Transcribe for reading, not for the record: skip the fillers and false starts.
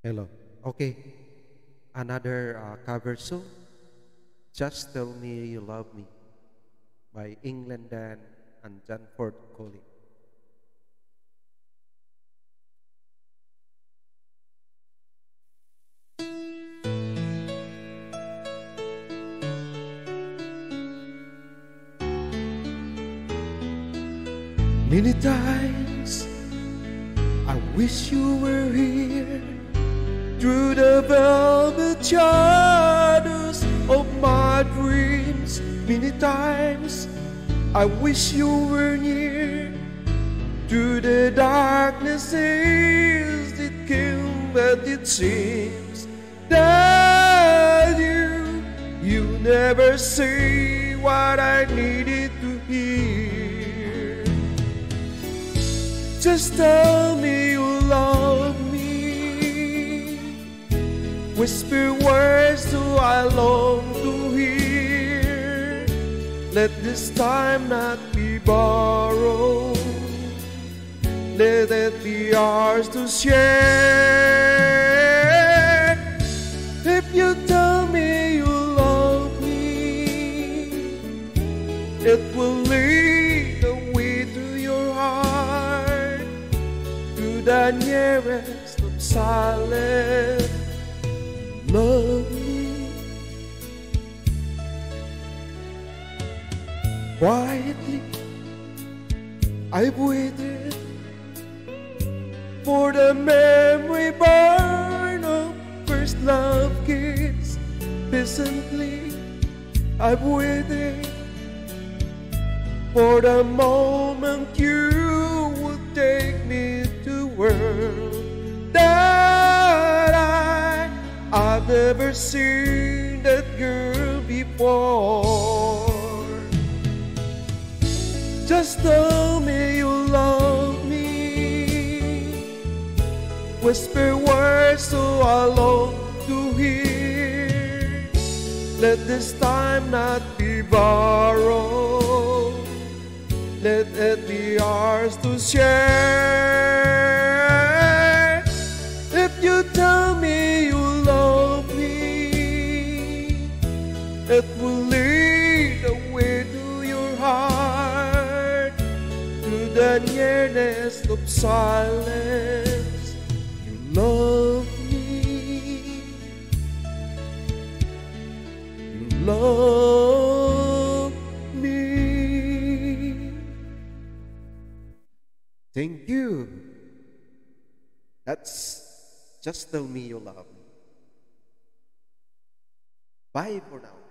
Hello. Okay. Another cover song. Just Tell Me You Love Me by England Dan and Janford Coley. Many times I wish you were here through the velvet shadows of my dreams. Many times I wish you were near through the darknesses that came, but it seems that you never say what I needed to hear. Just tell me you love me, whisper words so I long to hear. Let this time not be borrowed, let it be ours to share. If you tell me you love me, it will lead the way to your heart, to the nearest of silence. Love me quietly. I've waited for the memory burn of first love kiss. Patiently I've waited for the moment you would take me to world that I've never seen that girl before. Just tell me you love me, whisper words so I long to hear. Let this time not be borrowed, let it be ours to share. If you tell me you love me, it will lead the way to your heart, to the nearness of silence. You love me, you love me. Thank you. That's Just Tell Me You Love Me. Bye for now.